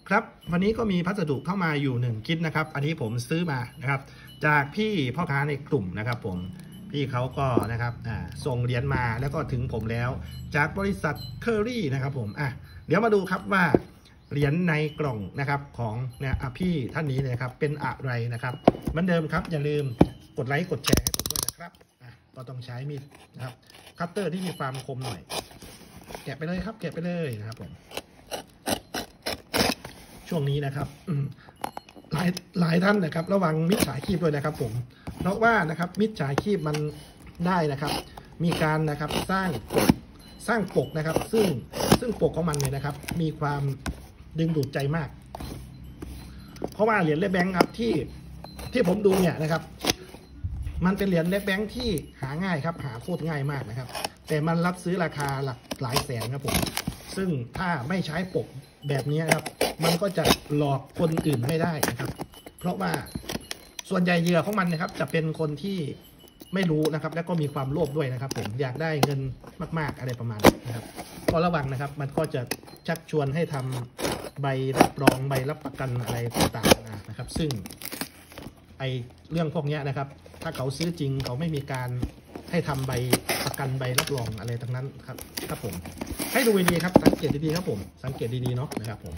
ครับวันนี้ก็มีพัสดุเข้ามาอยู่1กิฟต์นะครับอันนี้ผมซื้อมานะครับจากพี่พ่อค้าในกลุ่มนะครับผมพี่เขาก็นะครับส่งเหรียญมาแล้วก็ถึงผมแล้วจากบริษัทเคอรี่นะครับผมเดี๋ยวมาดูครับว่าเหรียญในกล่องนะครับของเนี่ยพี่ท่านนี้เลยครับเป็นอะไรนะครับเหมือนเดิมครับอย่าลืมกดไลค์กดแชร์ให้ผมด้วยนะครับก็ต้องใช้มีดนะครับคัตเตอร์ที่มีความคมหน่อยแกะไปเลยครับแกะไปเลยนะครับผมช่วงนี้นะครับหลายท่านนะครับระวังมิจฉาชีพด้วยนะครับผมเพราะว่านะครับมิจฉาชีพมันได้นะครับมีการนะครับสร้างปกนะครับซึ่งปกของมันเนี่ยนะครับมีความดึงดูดใจมากเพราะว่าเหรียญเลขแบงค์ครับที่ผมดูเนี่ยนะครับมันเป็นเหรียญเลขแบงค์ที่หาง่ายครับหาโคตรง่ายมากนะครับแต่มันรับซื้อราคาหลายแสนครับผมซึ่งถ้าไม่ใช้ปกแบบนี้ครับมันก็จะหลอกคนอื่นไม่ได้นะครับเพราะว่าส่วนใหญ่เหยื่อของมันนะครับจะเป็นคนที่ไม่รู้นะครับแล้วก็มีความโลภด้วยนะครับผมอยากได้เงินมากๆอะไรประมาณนี้นะครับก็ระวังนะครับมันก็จะชักชวนให้ทำใบรับรองใบรับประกันอะไรต่างๆนะครับซึ่งไอเรื่องพวกนี้นะครับถ้าเขาซื้อจริงเขาไม่มีการให้ทำใบประกันใบรับรองอะไรทั้งนั้นครับผมให้ดูดีๆครับสังเกตดีๆครับผมสังเกตดีๆเนาะนะครับผม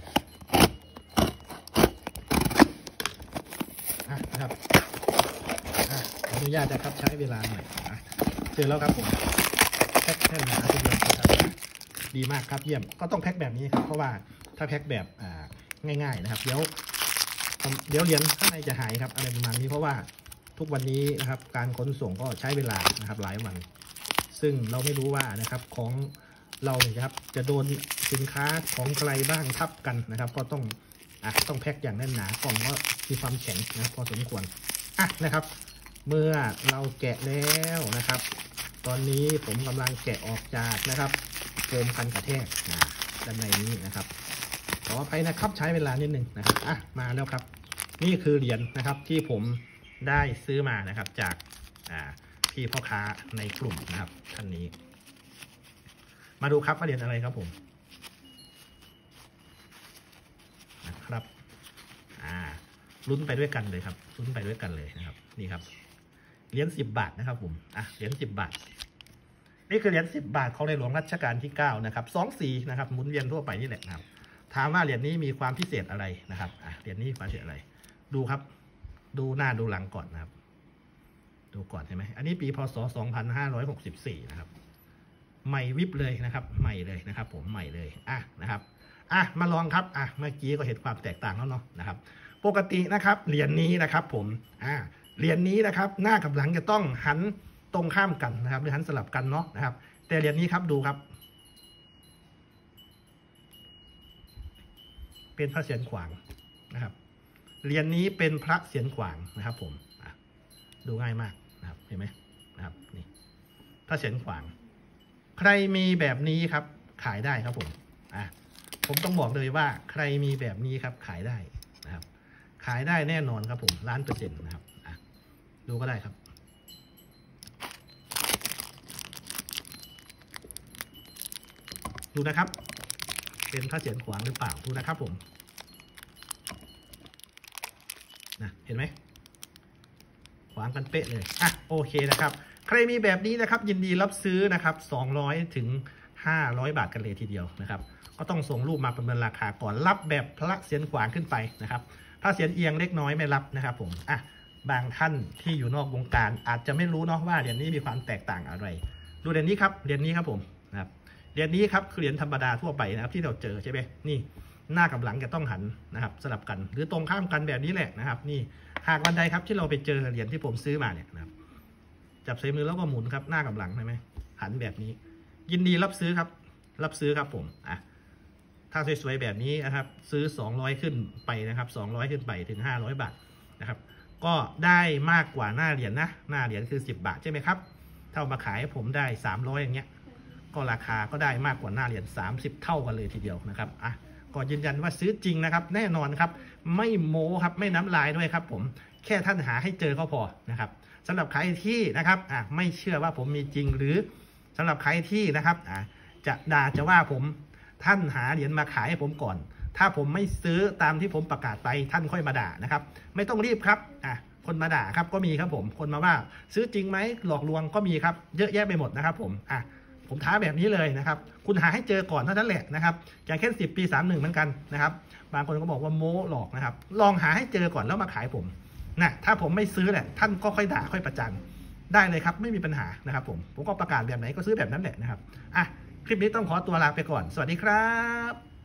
นะครับขออนุญาตนะครับใช้เวลาหน่อยเสร็จแล้วครับผมแพ็คแค่หนาทีเดียวนะครับดีมากครับเยี่ยมก็ต้องแพ็คแบบนี้ครับเพราะว่าถ้าแพ็คแบบง่ายๆนะครับเดี๋ยวเหรียญข้างในจะหายครับอะไรประมาณนี้เพราะว่าทุกวันนี้นะครับการขนส่งก็ใช้เวลานะครับหลายวันซึ่งเราไม่รู้ว่านะครับของเราเนี่ยครับจะโดนสินค้าของใครบ้างทับกันนะครับก็ต้องแพ็คอย่างแน่นหนากล่องก็มีความแข็งนะพอสมควรนะครับเมื่อเราแกะแล้วนะครับตอนนี้ผมกำลังแกะออกจากนะครับโฟมกันกระแทกด้านในนี้นะครับขออภัยนะครับใช้เวลานิดนึงนะครับมาแล้วครับนี่คือเหรียญนะครับที่ผมได้ซื้อมานะครับจากพี่พ่อค้าในกลุ่มนะครับท่านนี้มาดูครับว่าเหรียญอะไรครับผมนะครับลุ้นไปด้วยกันเลยครับลุ้นไปด้วยกันเลยนะครับนี่ครับเหรียญ10 บาทนะครับผมเหรียญ10 บาทนี่คือเหรียญ10 บาทของในหลวงรัชกาลที่9นะครับ2 สีนะครับหมุนเวียนทั่วไปนี่แหละนะครับถามว่าเหรียญนี้มีความพิเศษอะไรนะครับเหรียญนี้ความพิเศษอะไรดูครับดูหน้าดูหลังก่อนนะครับดูก่อนใช่ไหมอันนี้ปีพศ2564นะครับใหม่วิบเลยนะครับใหม่เลยนะครับผมใหม่เลยนะครับมาลองครับเมื่อกี้ก็เห็นความแตกต่างแล้วเนาะนะครับปกตินะครับเหรียญนี้นะครับผมเหรียญนี้นะครับหน้ากับหลังจะต้องหันตรงข้ามกันนะครับหรือหันสลับกันเนาะนะครับแต่เหรียญนี้ครับดูครับเป็นพระเศียรขวางนะครับเหรียญนี้เป็นพระเศียรขวางนะครับผมดูง่ายมากนะครับเห็นไหมนะครับนี่พระเศียรขวางใครมีแบบนี้ครับขายได้ครับผมผมต้องบอกเลยว่าใครมีแบบนี้ครับขายได้นะครับขายได้แน่นอนครับผม1,000,000%นะครับดูก็ได้ครับดูนะครับเป็นพระเศียรขวางหรือเปล่าดูนะครับผมเห็นไหมขวางกันเป๊ะเลยโอเคนะครับใครมีแบบนี้นะครับยินดีรับซื้อนะครับ200 ถึง 500 บาทกันเลยทีเดียวนะครับก็ต้องส่งรูปมาประเมินราคาก่อนรับแบบพระเศียรขวางขึ้นไปนะครับพระเศียรเอียงเล็กน้อยไม่รับนะครับผมบางท่านที่อยู่นอกวงการอาจจะไม่รู้เนาะว่าเหรียญนี้มีความแตกต่างอะไรดูเหรียญนี้ครับเหรียญนี้ครับผมนะครับเหรียญนี้ครับคือเหรียญธรรมดาทั่วไปนะครับที่เราเจอใช่ไหมนี่หน้ากับหลังจะต้องหันนะครับสลับกันหรือตรงข้ามกันแบบนี้แหละนะครับนี่หากวันใดครับที่เราไปเจอเหรียญที่ผมซื้อมาเนี่ยนะครับจับใส่มือแล้วก็หมุนครับหน้ากับหลังใช่ไหมหันแบบนี้ยินดีรับซื้อครับรับซื้อครับผมถ้าสวยๆแบบนี้นะครับซื้อ200ขึ้นไปนะครับ200ขึ้นไปถึง500 บาทนะครับก็ได้มากกว่าหน้าเหรียญนะหน้าเหรียญคือ10 บาทใช่ไหมครับถ้ามาขายผมได้300อย่างเงี้ยก็ราคาก็ได้มากกว่าหน้าเหรียญ30 เท่ากันเลยทีเดียวนะครับก็ยืนยันว่าซื้อจริงนะครับแน่นอนครับไม่โม้ครับไม่น้ำลายด้วยครับผมแค่ท่านหาให้เจอก็พอนะครับสำหรับใครที่นะครับไม่เชื่อว่าผมมีจริงหรือสำหรับใครที่นะครับจะด่าจะว่าผมท่านหาเหรียญมาขายให้ผมก่อนถ้าผมไม่ซื้อตามที่ผมประกาศไปท่านค่อยมาด่านะครับไม่ต้องรีบครับคนมาด่าครับก็มีครับผมคนมาว่าซื้อจริงไหมหลอกลวงก็มีครับเยอะแยะไปหมดนะครับผมท้าแบบนี้เลยนะครับคุณหาให้เจอก่อนเท่านั้นแหละนะครับอย่างเช่น10 ปี 31เหมือนกันนะครับบางคนก็บอกว่าโม้หลอกนะครับลองหาให้เจอก่อนแล้วมาขายผมนะถ้าผมไม่ซื้อแหละท่านก็ค่อยด่าค่อยประจานได้เลยครับไม่มีปัญหานะครับผมก็ประกาศแบบไหนก็ซื้อแบบนั้นแหละนะครับคลิปนี้ต้องขอตัวลาไปก่อนสวัสดีครับ